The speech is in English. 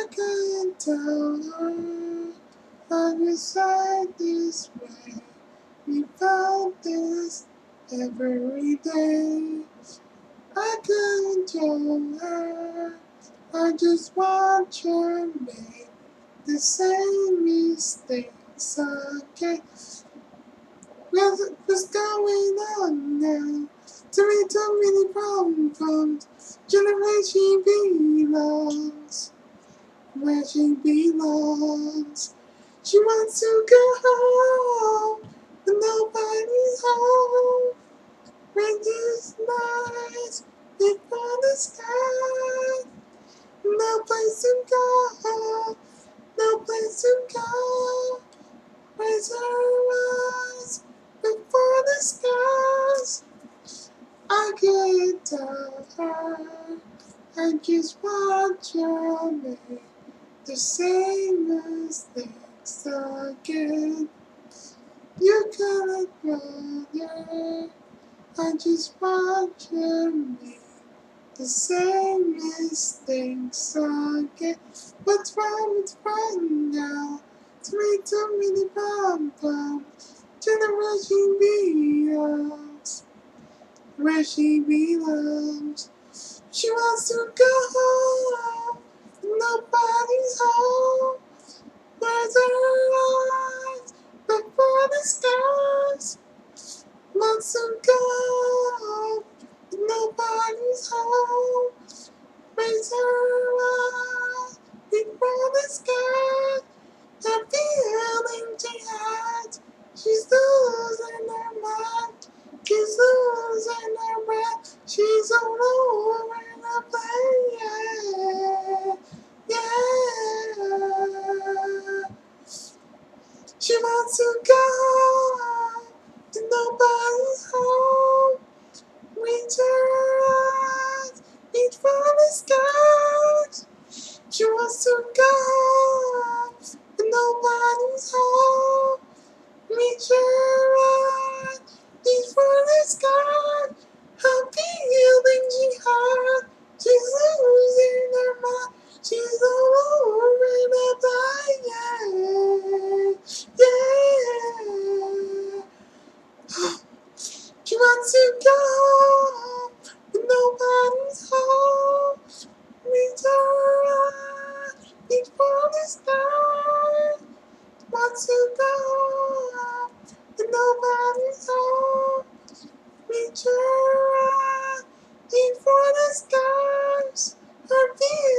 can't tell her I decide this way. We felt this every day. I can't tell her I just watch her make the same mistakes again. What's going on now? Too many problems. Generation belongs where she belongs. She wants to go home, but nobody's home. Rain is nice before the sky. No place to go, no place to go. Raise her eyes before the skies. I can't tell her. I just watch her make the same mistakes again. You gotta brother. I just watch her make the same mistakes again. What's wrong now? Too many problems. Generation belongs where she belongs. She wants to go home. Nobody's home. Where's her eyes before the stars? Wants to go home. Nobody's home. Raise her eyes before the sky. The feeling she had, she's losing her mind. She's losing her breath. She's all over the place. Yeah. She wants to go to nobody's home. Reach her eyes, reach for the stars. She wants to go, but nobody's home. Reach her eyes, reach for the sky. Her feeling she had, she's losing her mind. She's all over the place. Yeah. She wants to go, but nobody's home. Reach her eyes, reach for the sky. Wants to go, but nobody's home. Reach her eyes, reach for the skies. Her feet